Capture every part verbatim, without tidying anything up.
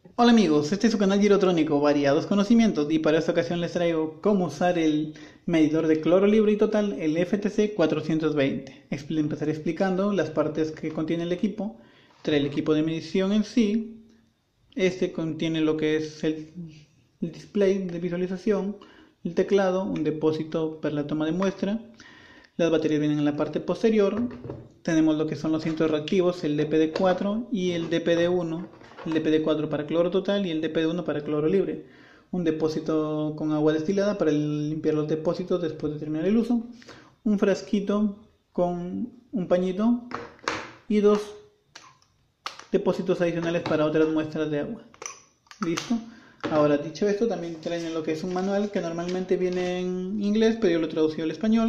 Hola amigos, este es su canal Girotrónico, variados conocimientos, y para esta ocasión les traigo cómo usar el medidor de cloro libre y total, el F T C cuatrocientos veinte. Expl- Empezaré explicando las partes que contiene el equipo. Trae el equipo de medición en sí. Este contiene lo que es el, el display de visualización, el teclado, un depósito para la toma de muestra. Las baterías vienen en la parte posterior. Tenemos lo que son los cintos reactivos, el D P D cuatro y el D P D uno. El D P D cuatro para cloro total y el D P D uno para cloro libre. Un depósito con agua destilada para limpiar los depósitos después de terminar el uso. Un frasquito con un pañito y dos depósitos adicionales para otras muestras de agua. ¿Listo? Ahora, dicho esto, también traen lo que es un manual que normalmente viene en inglés, pero yo lo he traducido al español.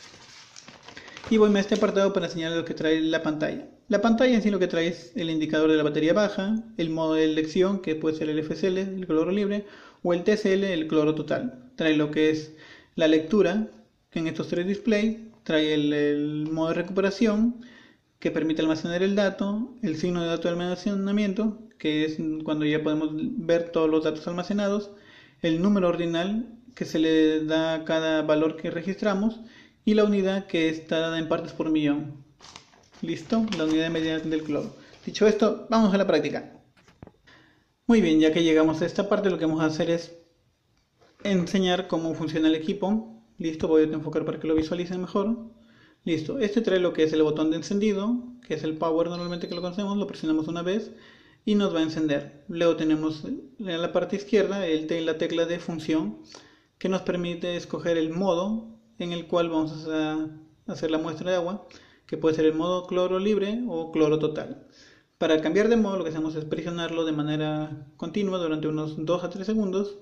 Y voy a este apartado para enseñarles lo que trae la pantalla. La pantalla en sí lo que trae es el indicador de la batería baja, el modo de elección que puede ser el F C L, el cloro libre, o el T C L, el cloro total. Trae lo que es la lectura, que en estos tres displays trae el, el modo de recuperación, que permite almacenar el dato, el signo de dato de almacenamiento, que es cuando ya podemos ver todos los datos almacenados, el número ordinal que se le da a cada valor que registramos y la unidad que está dada en partes por millón. ¿Listo? La unidad de medida del cloro. Dicho esto, vamos a la práctica. Muy bien, ya que llegamos a esta parte, lo que vamos a hacer es enseñar cómo funciona el equipo. Listo, voy a enfocar para que lo visualicen mejor. Listo, este trae lo que es el botón de encendido, que es el power normalmente que lo conocemos, lo presionamos una vez y nos va a encender. Luego tenemos en la parte izquierda el te la tecla de función, que nos permite escoger el modo en el cual vamos a hacer la muestra de agua, que puede ser el modo cloro libre o cloro total. Para cambiar de modo lo que hacemos es presionarlo de manera continua durante unos dos a tres segundos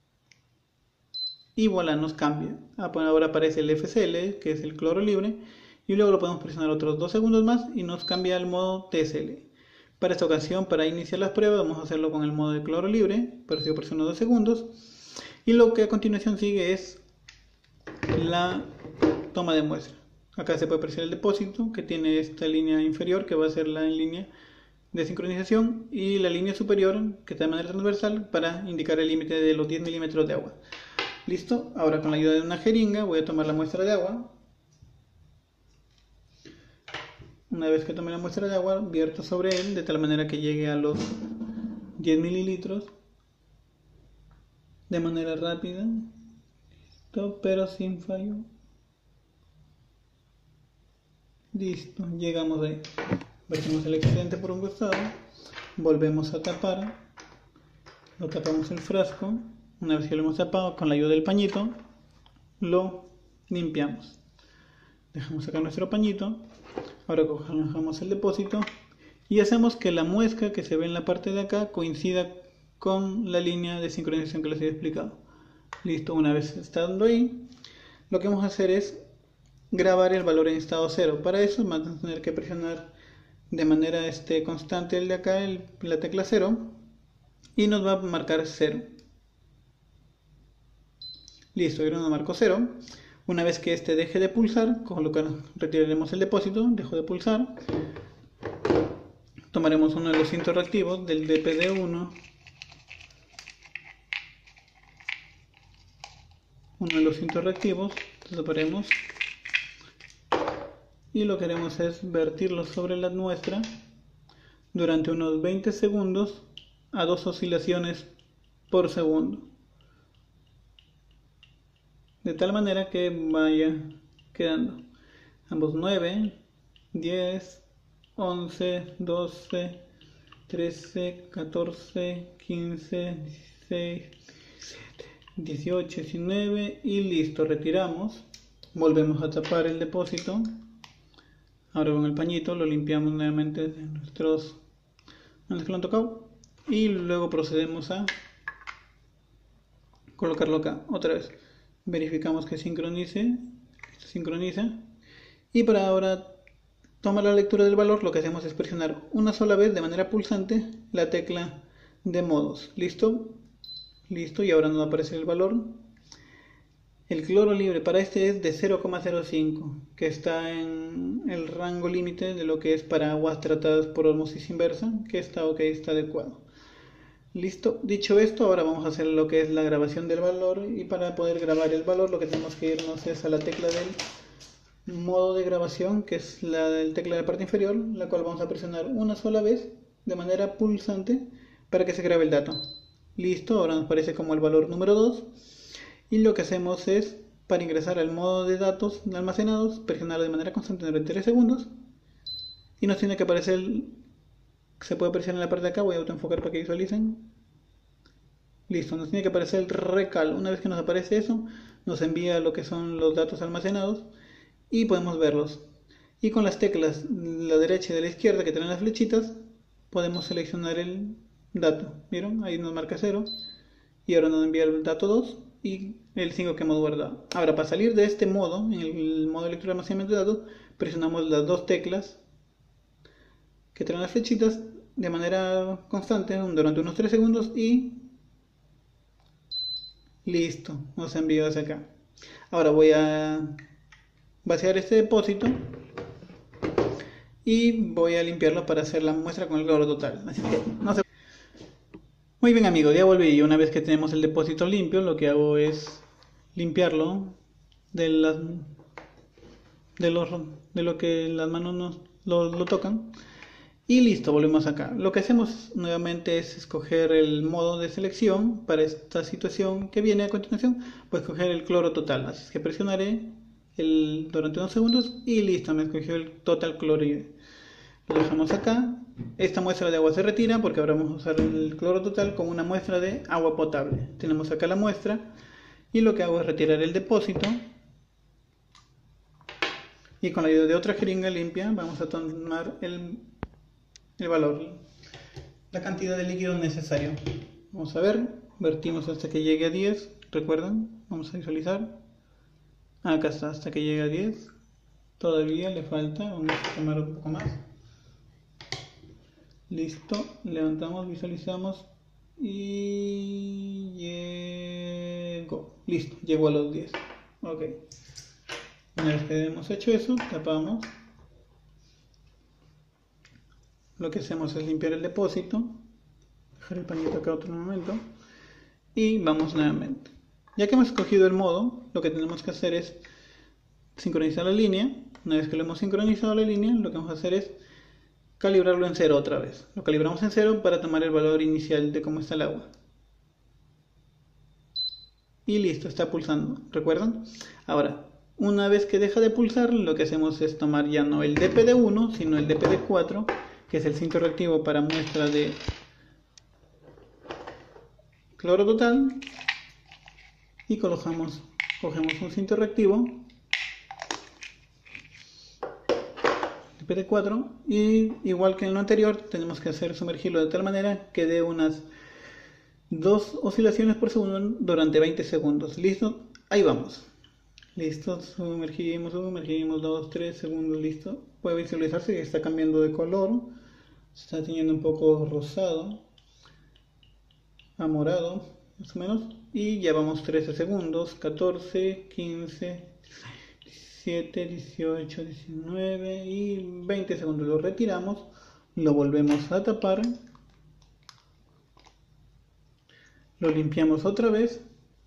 y voilà, nos cambia. Ahora aparece el F C L, que es el cloro libre, y luego lo podemos presionar otros dos segundos más y nos cambia al modo T C L. Para esta ocasión, para iniciar las pruebas, vamos a hacerlo con el modo de cloro libre, pero si yo presiono dos segundos, y lo que a continuación sigue es la toma de muestra. Acá se puede apreciar el depósito, que tiene esta línea inferior, que va a ser la línea de sincronización, y la línea superior, que está de manera transversal, para indicar el límite de los diez milímetros de agua. Listo, ahora con la ayuda de una jeringa voy a tomar la muestra de agua. Una vez que tome la muestra de agua, vierto sobre él de tal manera que llegue a los diez mililitros de manera rápida. Listo, pero sin fallo. Listo, llegamos ahí. Vertimos el excedente por un costado, volvemos a tapar, lo tapamos el frasco. Una vez que lo hemos tapado, con la ayuda del pañito, lo limpiamos. Dejamos acá nuestro pañito. Ahora cogemos el depósito y hacemos que la muesca que se ve en la parte de acá coincida con la línea de sincronización que les he explicado. Listo, una vez estando ahí, lo que vamos a hacer es grabar el valor en estado cero. Para eso vamos a tener que presionar de manera este, constante el de acá, el, la tecla cero, y nos va a marcar cero. Listo, ahora nos marcó cero. Una vez que este deje de pulsar, colocar, retiraremos el depósito, dejó de pulsar. Tomaremos uno de los cintos reactivos del D P D uno, uno de los cintos reactivos, lo taparemos y lo que haremos es vertirlo sobre la muestra durante unos veinte segundos a dos oscilaciones por segundo, de tal manera que vaya quedando ambos nueve, diez, once, doce, trece, catorce, quince, dieciséis, diecisiete, dieciocho, diecinueve y listo, retiramos. Volvemos a tapar el depósito. Ahora con el pañito lo limpiamos nuevamente de nuestros antes que lo han tocado y luego procedemos a colocarlo acá otra vez. Verificamos que sincronice, sincroniza, y para ahora tomar la lectura del valor lo que hacemos es presionar una sola vez de manera pulsante la tecla de modos. Listo, listo, y ahora nos va a aparecer el valor. El cloro libre para este es de cero coma cero cinco, que está en el rango límite de lo que es para aguas tratadas por osmosis inversa, que está ok, está adecuado. Listo, dicho esto, ahora vamos a hacer lo que es la grabación del valor, y para poder grabar el valor lo que tenemos que irnos es a la tecla del modo de grabación, que es la del tecla de la parte inferior, la cual vamos a presionar una sola vez de manera pulsante para que se grabe el dato. Listo, ahora nos aparece como el valor número dos, y lo que hacemos es, para ingresar al modo de datos almacenados, presionarlo de manera constante durante tres segundos, y nos tiene que aparecer el, se puede presionar en la parte de acá, voy a autoenfocar para que visualicen. Listo, nos tiene que aparecer el recal. Una vez que nos aparece eso, nos envía lo que son los datos almacenados y podemos verlos. Y con las teclas de la derecha y de la izquierda que tienen las flechitas, podemos seleccionar el dato. ¿Vieron? Ahí nos marca cero. Y ahora nos envía el dato dos y el cinco que hemos guardado. Ahora, para salir de este modo, en el modo de lectura de almacenamiento de datos, presionamos las dos teclas que traen las flechitas de manera constante durante unos tres segundos y listo, nos envió hacia acá. Ahora voy a vaciar este depósito y voy a limpiarlo para hacer la muestra con el cloro total. Así que no se... Muy bien amigos, ya volví, y una vez que tenemos el depósito limpio, lo que hago es limpiarlo de las de los de lo que las manos nos, lo, lo tocan. Y listo, volvemos acá. Lo que hacemos nuevamente es escoger el modo de selección para esta situación que viene a continuación. Pues escoger el cloro total. Así es que presionaré el, durante unos segundos y listo, me escogió el total cloride. Lo dejamos acá. Esta muestra de agua se retira porque ahora vamos a usar el cloro total como una muestra de agua potable. Tenemos acá la muestra y lo que hago es retirar el depósito. Y con la ayuda de otra jeringa limpia vamos a tomar el... el valor, la cantidad de líquido necesario. Vamos a ver, vertimos hasta que llegue a diez, recuerdan, vamos a visualizar, acá está, hasta que llegue a diez, todavía le falta, vamos a tomar un poco más, listo, levantamos, visualizamos y llegó, listo, llegó a los diez, ok. Una vez que hemos hecho eso, tapamos. Lo que hacemos es limpiar el depósito, dejar el pañito acá otro momento y vamos nuevamente. Ya que hemos escogido el modo, lo que tenemos que hacer es sincronizar la línea. Una vez que lo hemos sincronizado la línea, lo que vamos a hacer es calibrarlo en cero otra vez. Lo calibramos en cero para tomar el valor inicial de cómo está el agua. Y listo, está pulsando, ¿recuerdan? Ahora, una vez que deja de pulsar, lo que hacemos es tomar ya no el D P D uno, sino el D P D cuatro, que es el cinto reactivo para muestra de cloro total, y colocamos, cogemos un cinto reactivo D P D cuatro y igual que en lo anterior tenemos que hacer sumergirlo de tal manera que dé unas dos oscilaciones por segundo durante veinte segundos. Listo, ahí vamos. Listo, sumergimos, sumergimos, dos, tres segundos, listo. Puede visualizarse que está cambiando de color, se está teniendo un poco rosado a morado, más o menos. Y ya vamos trece segundos, catorce, quince, diecisiete, dieciocho, diecinueve y veinte segundos. Lo retiramos, lo volvemos a tapar, lo limpiamos otra vez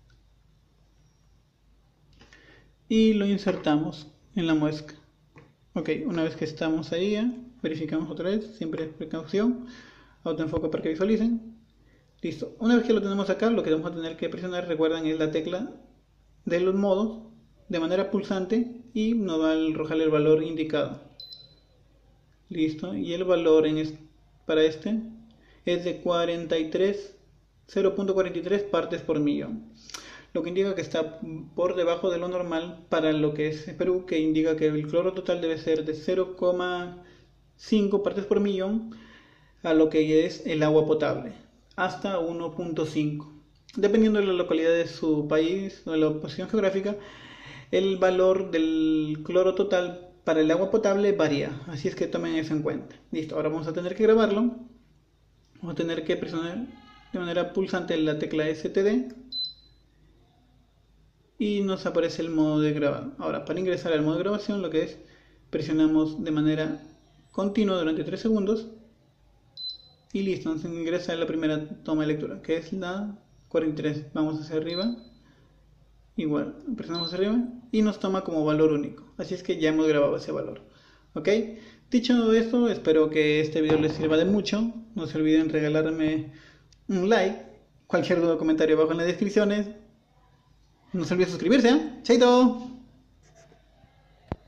y lo insertamos en la muesca. Ok, una vez que estamos ahí ya, verificamos otra vez, siempre precaución, autoenfoque para que visualicen. Listo, una vez que lo tenemos acá, lo que vamos a tener que presionar, recuerdan, es la tecla de los modos de manera pulsante y nos va a arrojar el valor indicado. Listo, y el valor en este, para este es de cuarenta y tres, cero punto cuarenta y tres partes por millón, lo que indica que está por debajo de lo normal para lo que es Perú, que indica que el cloro total debe ser de cero coma cinco partes por millón a lo que es el agua potable, hasta uno punto cinco. Dependiendo de la localidad de su país o de la posición geográfica, el valor del cloro total para el agua potable varía, así es que tomen eso en cuenta. Listo, ahora vamos a tener que grabarlo, vamos a tener que presionar de manera pulsante la tecla S T D y nos aparece el modo de grabado. Ahora, para ingresar al modo de grabación, lo que es, presionamos de manera continua durante tres segundos Y listo, nos ingresa la primera toma de lectura, que es la cuarenta y tres. Vamos hacia arriba. Igual, presionamos arriba y nos toma como valor único. Así es que ya hemos grabado ese valor. ¿Ok? Dicho esto, espero que este video les sirva de mucho. No se olviden regalarme un like. Cualquier duda o comentario abajo en las descripciones. No se olviden suscribirse, ¿eh? ¡Chaito!